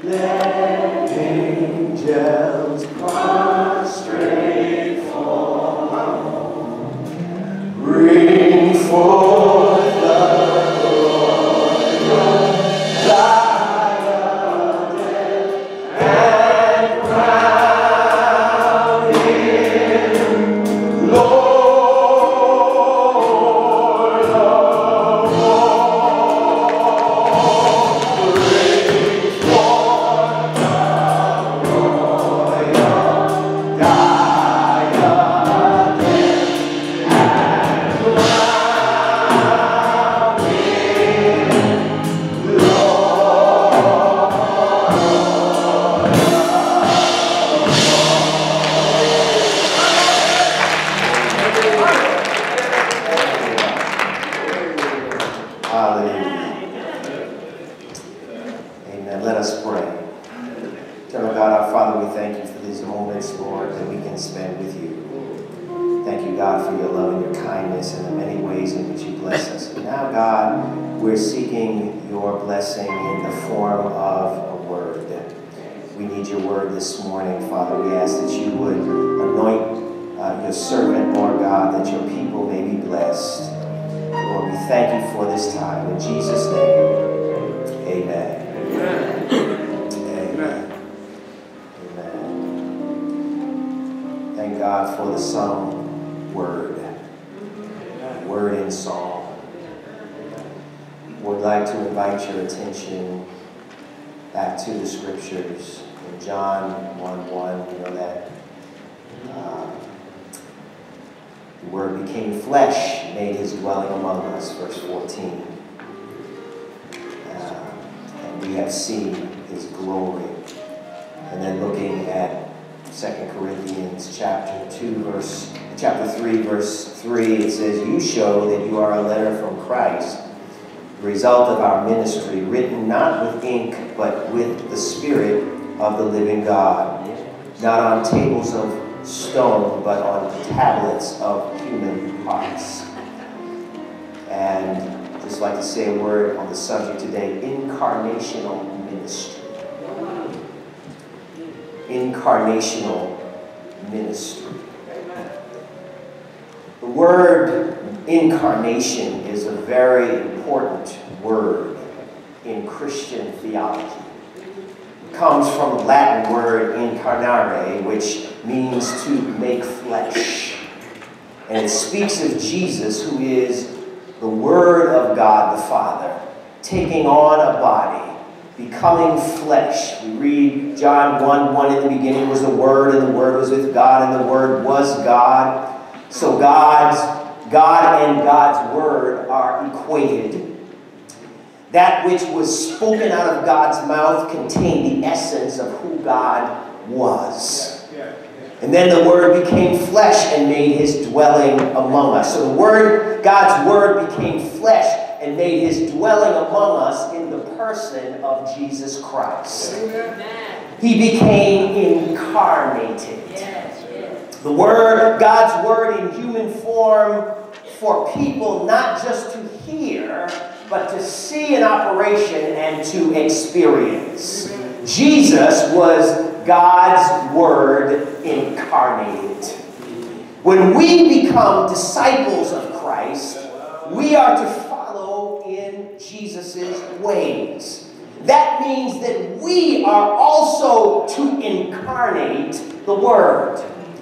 Let angels prostrate fall. Bring forth the royal diadem and crown him Lord of all. Bring forth the royal diadem and crown him Hallelujah. Amen. Let us pray. Eternal God, our Father, we thank you for these moments, Lord, that we can spend with you. Thank you, God, for your love and your kindness and the many ways in which you bless us. And now, God, we're seeking your blessing in the form of a word. We need your word this morning, Father. We ask that you would anoint your servant, Lord God, that your people may be blessed. Lord, we thank you for this time. In Jesus' name, amen. Amen. Amen. Amen. Thank God for the sung word. Word in song. Would like to invite your attention back to the scriptures. In John 1:1, we know that the Word became flesh, made his dwelling among us, verse 14. And we have seen his glory. And then looking at 2 Corinthians chapter 3, verse 3, it says, "You show that you are a letter from Christ, the result of our ministry, written not with ink, but with the Spirit of the living God, not on tables of stone, but on tablets of human hearts." And I'd just like to say a word on the subject today, incarnational ministry. Incarnational ministry. The word incarnation is a very important word in Christian theology. It comes from the Latin word incarnare, which means to make flesh. And it speaks of Jesus, who is the Word of God the Father, taking on a body, becoming flesh. We read John 1:1, in the beginning was the Word, and the Word was with God, and the Word was God. So God and God's Word are equated. That which was spoken out of God's mouth contained the essence of who God was. And then the Word became flesh and made his dwelling among us. So God's Word became flesh and made his dwelling among us in the person of Jesus Christ. He became incarnated. The Word, God's Word in human form for people not just to hear, but to see in operation and to experience. Jesus was God's Word incarnated. When we become disciples of Christ, we are to follow in Jesus' ways. That means that we are also to incarnate the Word.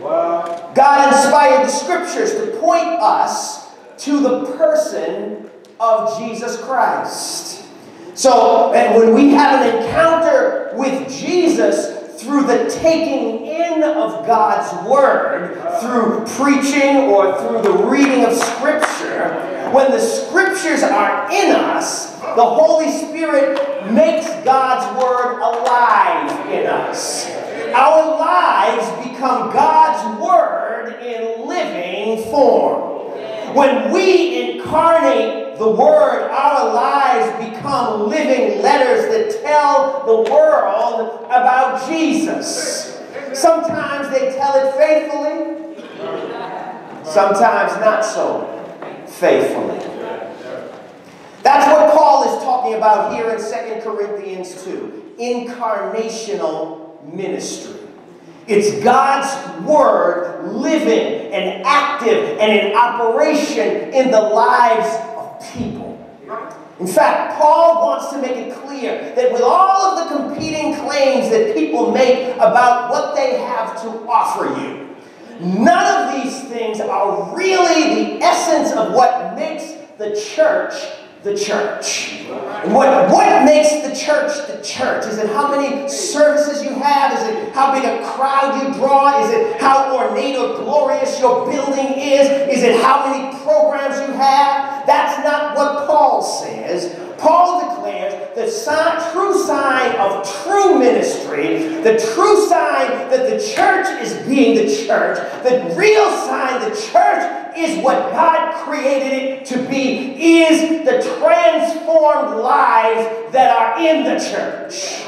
God inspired the Scriptures to point us to the person of Jesus Christ. So, and when we have an encounter with Jesus through the taking in of God's Word, through preaching or through the reading of Scripture, when the Scriptures are in us, the Holy Spirit makes God's Word alive in us. Our lives become God's Word in living form. When we incarnate the Word, our lives become living letters that tell the world about Jesus. Sometimes they tell it faithfully, sometimes not so faithfully. That's what Paul is talking about here in 2 Corinthians 2. incarnational ministry. It's God's word living and active and in operation in the lives of people. In fact, Paul wants to make it clear that with all of the competing claims that people make about what they have to offer you, none of these things are really the essence of what makes the church the church. And what makes the church? Is it how many services you have? Is it how big a crowd you draw? Is it how ornate or glorious your building is? Is it how many programs you have? That's not what Paul says. Paul declares the true sign of true ministry, the true sign that the church is being the church, the real sign the church is what God created it to be, is the transformed lives that are in the church.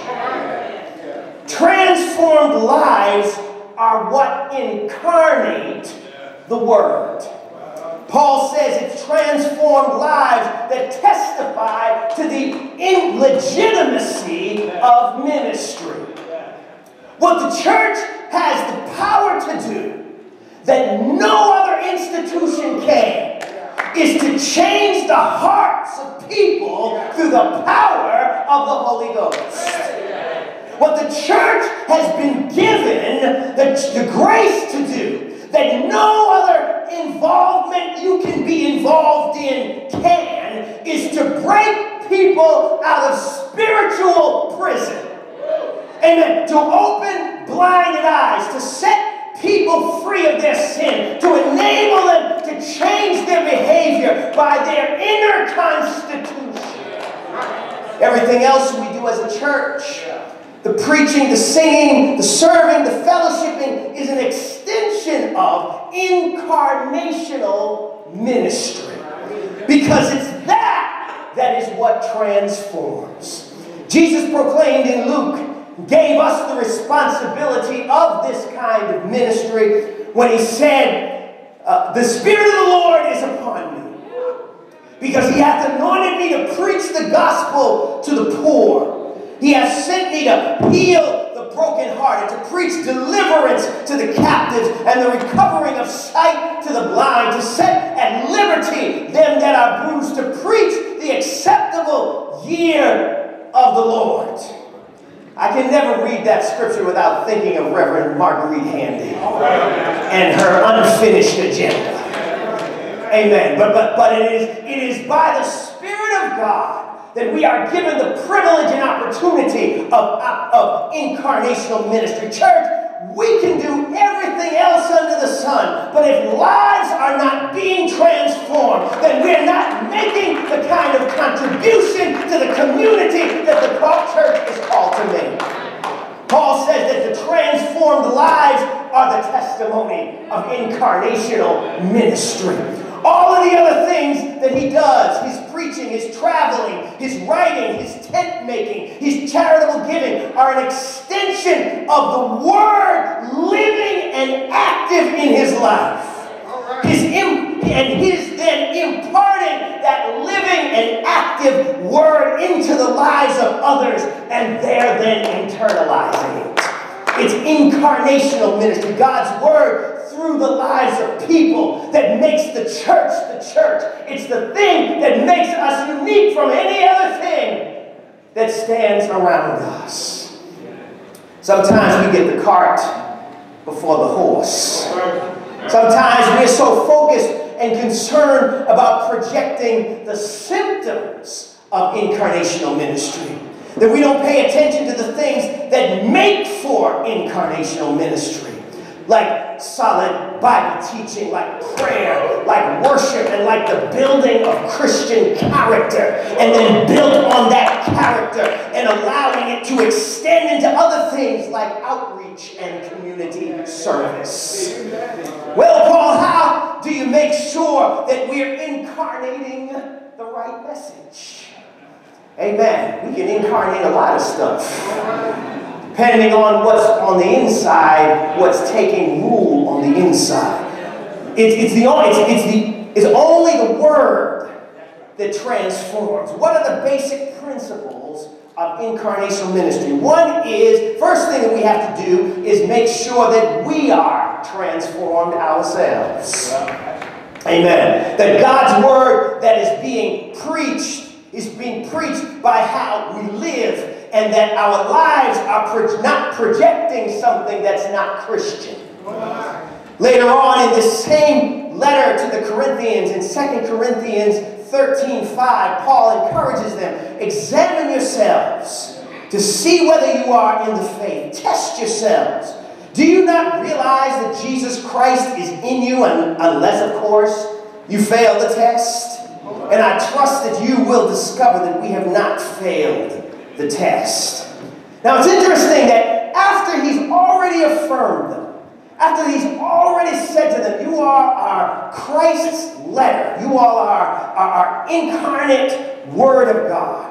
Transformed lives are what incarnate the Word. Paul says it's transformed lives that testify to the legitimacy of ministry. What the church has the power to do that no other institution can is to change the hearts of people through the power of the Holy Ghost. What the church has been given the grace to do that no other involvement you can be involved in can, is to break people out of spiritual prison. Amen. To open blinded eyes, to set people free of their sin, to enable them to change their behavior by their inner constitution. Everything else we do as a church, the preaching, the singing, the serving, the fellowshipping, is an extension of incarnational ministry. Because it's that is what transforms. Jesus proclaimed in Luke, gave us the responsibility of this kind of ministry when he said, the Spirit of the Lord is upon me, because he hath anointed me to preach the gospel to the poor. He has sent me to heal the brokenhearted, to preach deliverance to the captives and the recovering of sight to the blind, to set at liberty them that are bruised, to preach the acceptable year of the Lord. I can never read that scripture without thinking of Reverend Marguerite Handy and her unfinished agenda. Amen. But it is by the Spirit of God that we are given the privilege and opportunity of incarnational ministry. Church, we can do everything else under the sun, but if lives are not being transformed, then we're not making the kind of contribution to the community that the church is called to make. Paul says that the transformed lives are the testimony of incarnational ministry. All of the other things that he does, his preaching, his traveling, his writing, his tent making, his charitable giving, are an extension of the Word living and active in his life. His then imparting that living and active Word into the lives of others, and they're then internalizing it. It's incarnational ministry, God's Word through the lives of people, that makes the church the church. It's the thing that makes us unique from any other thing that stands around us. Sometimes we get the cart before the horse. Sometimes we're so focused and concerned about projecting the symptoms of incarnational ministry that we don't pay attention to the things that make for incarnational ministry. Like solid Bible teaching, like prayer, like worship, and like the building of Christian character, and then build on that character and allowing it to extend into other things like outreach and community service. Well, Paul, how do you make sure that we're incarnating the right message? Amen. We can incarnate a lot of stuff. Depending on what's on the inside, what's taking rule on the inside. It's only the Word that transforms. What are the basic principles of incarnational ministry. One is, first thing that we have to do is make sure that we are transformed ourselves. Amen. That God's word that is being preached by how we live, and that our lives are not projecting something that's not Christian. Later on in this same letter to the Corinthians, in 2 Corinthians 13:5, Paul encourages them, examine yourselves to see whether you are in the faith. Test yourselves. Do you not realize that Jesus Christ is in you, unless, of course, you fail the test? And I trust that you will discover that we have not failed the test. Now, it's interesting that after he's already affirmed them, after he's already said to them, you are our Christ's letter, you all are our incarnate Word of God,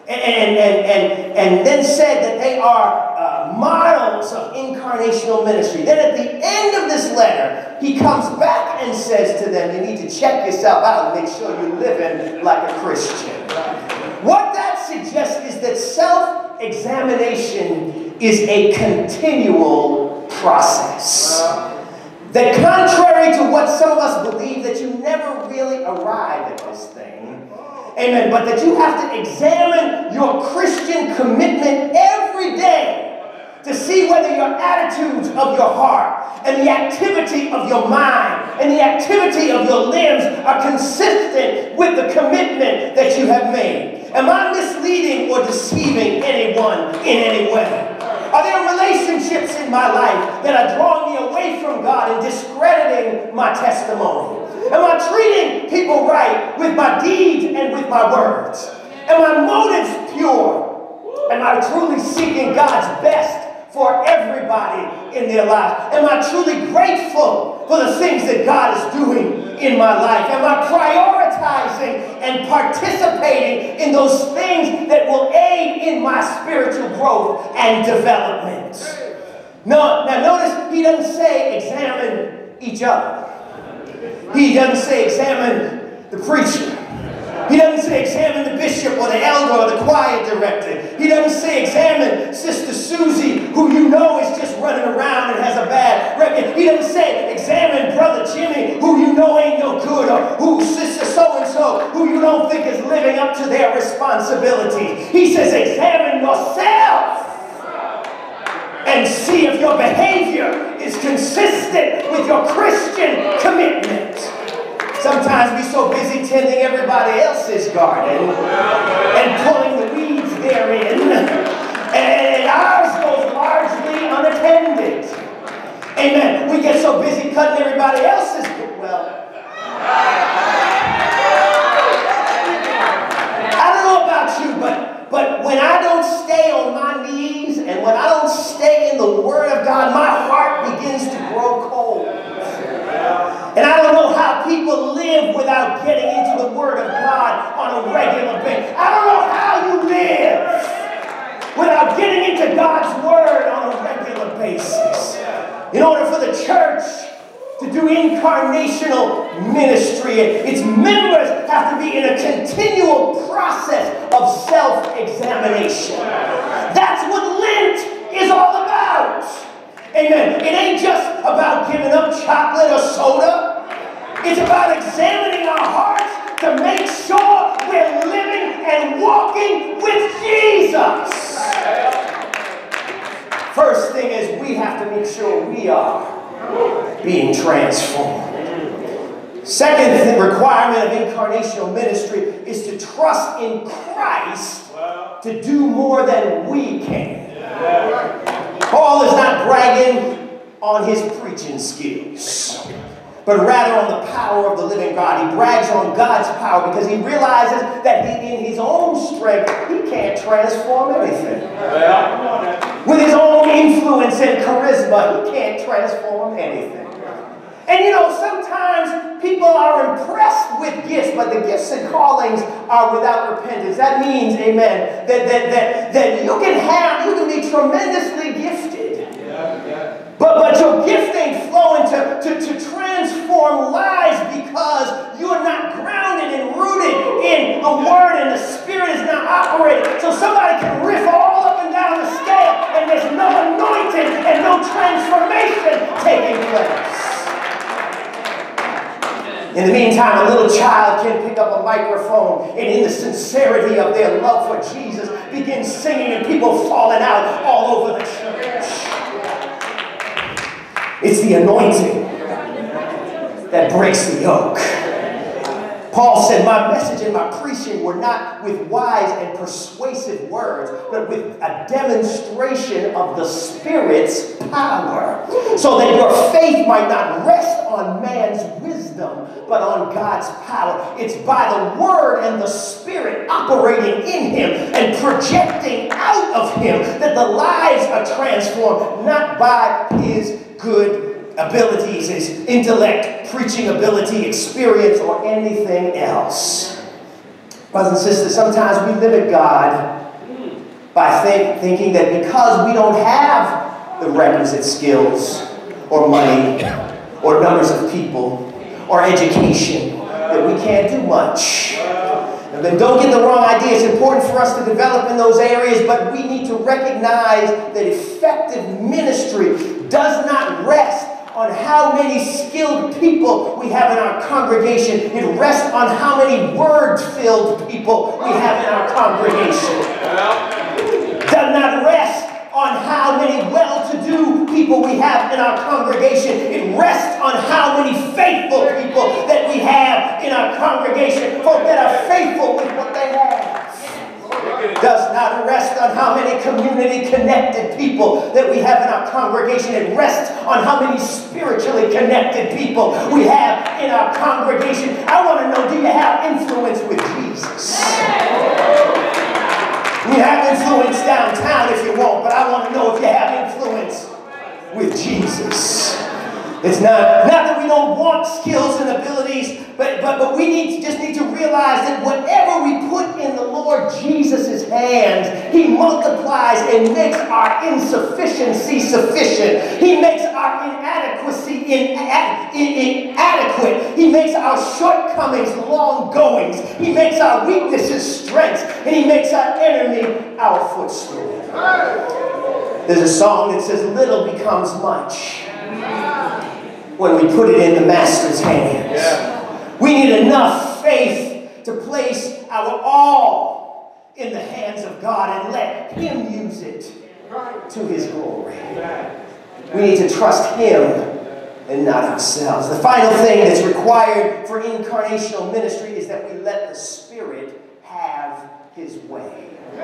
and then said that they are models of incarnational ministry. Then at the end of this letter, he comes back and says to them, you need to check yourself out and make sure you're living like a Christian. What that suggests is that self-examination is a continual process. That contrary to what some of us believe, that you never really arrive at this thing. Amen. But that you have to examine your Christian commitment every day to see whether your attitudes of your heart and the activity of your mind and the activity of your limbs are consistent with the commitment that you have made. Am I misleading or deceiving anyone in any way? Are there relationships in my life that are drawing me away from God and discrediting my testimony? Am I treating people right with my deeds and with my words? Am my motives pure? Am I truly seeking God's best for everybody in their life? Am I truly grateful for the things that God is doing in my life? Am I prioritizing and participating in those things that will aid in my spiritual growth and development? No, now notice he doesn't say examine each other. He doesn't say examine the preacher. He doesn't say examine the bishop or the elder or the choir director. He doesn't say examine Sister Susie, who you know is just running around and has a bad record. He doesn't say examine Brother Jimmy, who you know ain't no good, or who Sister so-and-so, who you don't think is living up to their responsibilities. He says examine yourself and see if your behavior is consistent with your Christian commitment. Sometimes we're so busy tending everybody else's garden and pulling the weeds therein, and ours goes largely unattended. Amen. We get so busy cutting everybody else's, well, I don't know about you, but when I don't stay on my knees and when I don't stay in the Word of God, my heart begins to grow cold. And I don't know how people live without getting into the Word of God on a regular basis. I don't know how you live without getting into God's Word on a regular basis. In order for the church to do incarnational ministry, its members have to be in a continual process of self-examination. That's what Lent is all about. Amen. It ain't just about giving up chocolate or soda. It's about examining our hearts to make sure we're living and walking with Jesus. First thing is we have to make sure we are being transformed. Second requirement of incarnational ministry is to trust in Christ to do more than we can. Paul is not bragging on his preaching skills, but rather on the power of the living God. He brags on God's power because he realizes that in his own strength, he can't transform anything. With his own influence and charisma, he can't transform anything. And you know, sometimes people are impressed with gifts, but the gifts and callings are without repentance. That means, amen, that you can be tremendously gifted. But your gift ain't flowing to transform lives because you're not grounded and rooted in the Word and the Spirit is not operating. So somebody can riff In the meantime, a little child can pick up a microphone and in the sincerity of their love for Jesus begin singing and people falling out all over the church. It's the anointing that breaks the yoke. Paul said, my message and my preaching were not with wise and persuasive words, but with a demonstration of the Spirit's power, so that your faith might not rest on man's wisdom, but on God's power. It's by the Word and the Spirit operating in him and projecting out of him that the lives are transformed, not by his good abilities, his intellect, preaching ability, experience, or anything else. Brothers and sisters, sometimes we limit God by thinking that because we don't have the requisite skills or money or numbers of people or education that we can't do much. And then don't get the wrong idea. It's important for us to develop in those areas, but we need to recognize that effective ministry does not rest on how many skilled people we have in our congregation. It rests on how many word-filled people we have in our congregation. It does not rest on how many well-to-do people we have in our congregation. It rests on how many faithful people that we have in our congregation. Folk that are faithful with what they have. Does not rest on how many community-connected people that we have in our congregation. It rests on how many spiritually connected people we have in our congregation. I want to know, do you have influence with Jesus? You have influence downtown if you want, but I want to know if you have influence with Jesus. It's not that we don't want skills and abilities, but we just need to realize that whatever we put in the Lord Jesus' hands, He multiplies and makes our insufficiency sufficient. He makes our inadequacy inadequate. He makes our shortcomings long goings. He makes our weaknesses strengths, and He makes our enemy our footstool. There's a song that says, little becomes much when we put it in the Master's hands. Yeah. We need enough faith to place our all in the hands of God and let Him use it to His glory. We need to trust Him and not ourselves. The final thing that's required for incarnational ministry is that we let the Spirit have His way.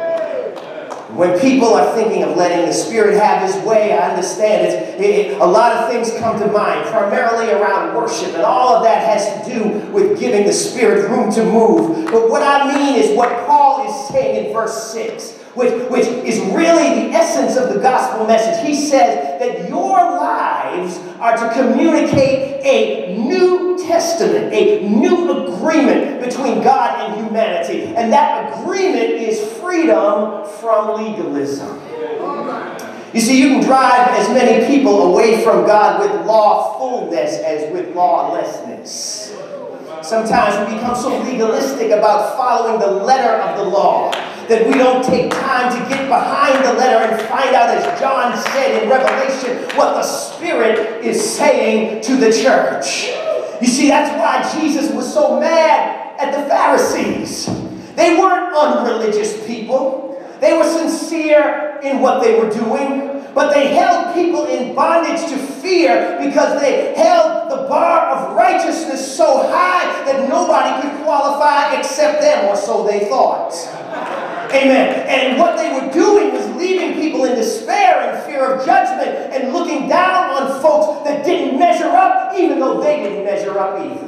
When people are thinking of letting the Spirit have His way, I understand a lot of things come to mind, primarily around worship, and all of that has to do with giving the Spirit room to move. But what I mean is what Paul is saying in verse 6, which is really the essence of the gospel message. He says that your lives are to communicate a New Testament, a new agreement between God and humanity. And that agreement is freedom from legalism. You see, you can drive as many people away from God with lawfulness as with lawlessness. Sometimes we become so legalistic about following the letter of the law that we don't take time to get behind the letter and find out, as John said in Revelation, what the Spirit is saying to the church. You see, that's why Jesus was so mad at the Pharisees. They weren't unreligious people. They were sincere in what they were doing, but they held people in bondage to fear because they held the bar of righteousness so high that nobody could qualify except them, or so they thought. Amen. And what they were doing was leaving people in despair and fear of judgment and looking down on folks that didn't measure up, even though they didn't measure up either.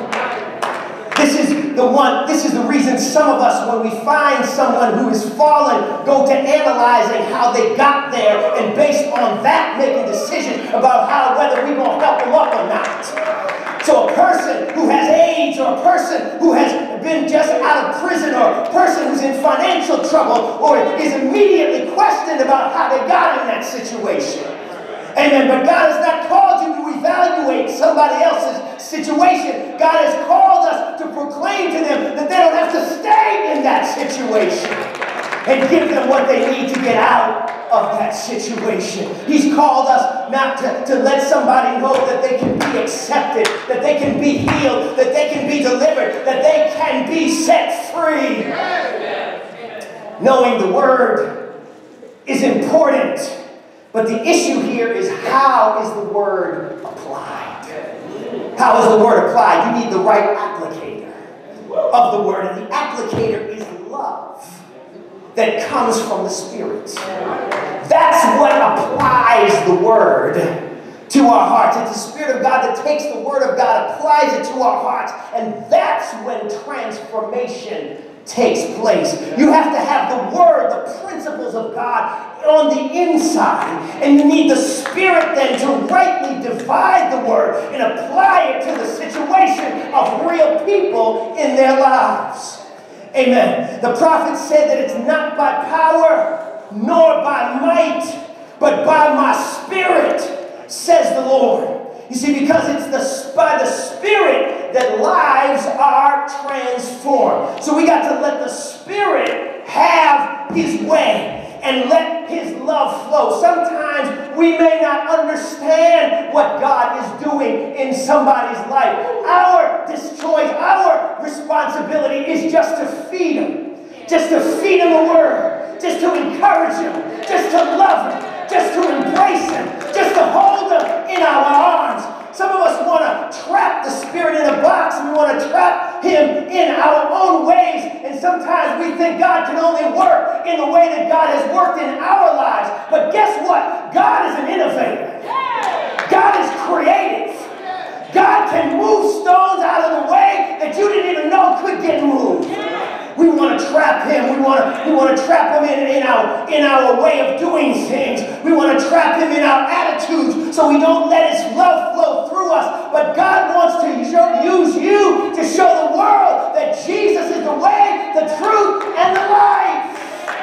This is the reason some of us, when we find someone who has fallen, go to analyzing how they got there, and based on that, making decisions about whether we're going to help them up or not. So a person who has AIDS, or a person who has been just out of prison, or a person who's in financial trouble, or is immediately questioned about how they got in that situation. Amen. But God has not called you to evaluate somebody else's situation. God has called us to proclaim to them that they don't have to stay in that situation and give them what they need to get out of that situation. He's called us not to let somebody know that they can be accepted, that they can be healed, that they can be delivered, that they can be set free. Knowing the Word is important, but the issue here is, how is the Word applied? How is the Word applied? You need the right applicator of the Word, and the applicator is love that comes from the Spirit. That's what applies the Word to our hearts. It's the Spirit of God that takes the Word of God, applies it to our hearts, and that's when transformation takes place. You have to have the Word, the principles of God on the inside, and you need the Spirit then to rightly divide the Word and apply it to the situation of real people in their lives. Amen. The prophet said that it's not by power nor by might, but by my Spirit, says the Lord. You see, because it's by the Spirit that lives are transformed. So we got to let the Spirit have His way and let His love flow. Sometimes we may not understand what God is doing in somebody's life. Our choice, our responsibility is just to feed them. Just to feed them the Word. Just to encourage them. Just to love them. Just to embrace them. Just to hold them in our arms. Some of us want to trap the Spirit in a box, and we want to trap Him in our own ways. And sometimes we think God can only work in the way that God has worked in our lives. But guess what? God is an innovator. God is creative. God can move stones out of the way that you didn't even know could get moved. We want to trap Him. We want to trap Him in our way of doing things. We want to trap Him in our attitudes so we don't let His love flow through us. But God wants to use you to show the world that Jesus is the way, the truth, and the life.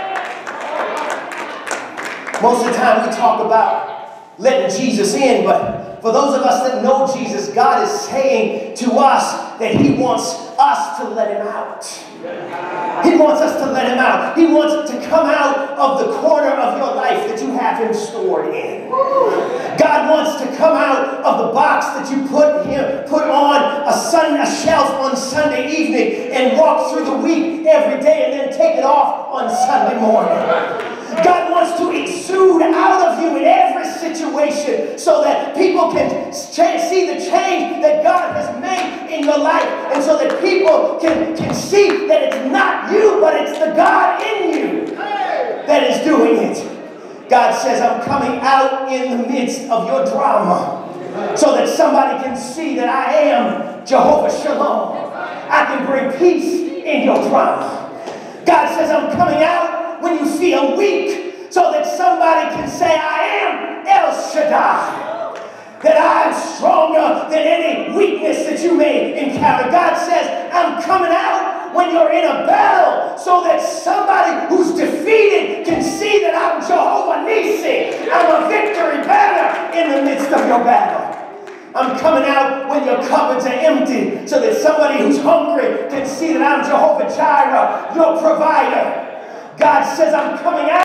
Most of the time we talk about letting Jesus in, but for those of us that know Jesus, God is saying to us that He wants us to let Him out. He wants us to let Him out. He wants to come out of the corner of your life that you have Him stored in. God wants to come out of the box that you put on a shelf on Sunday evening and walk through the week every day and then take it off on Sunday morning. God wants to exude out of you in every situation so that people can see the change that God has made in your life, and so that people can see that it's not you, but it's the God in you that is doing it. God says, I'm coming out in the midst of your drama so that somebody can see that I am Jehovah Shalom. I can bring peace in your drama. God says, I'm coming out when you feel weak so that somebody can say, I am El Shaddai. That I'm stronger than any weakness that you may encounter. God says, I'm coming out when you're in a battle so that somebody who's defeated can see that I'm Jehovah Nissi. I'm a victory banner in the midst of your battle. I'm coming out when your cupboards are empty so that somebody who's hungry can see that I'm Jehovah Jireh, your provider. God says, I'm coming out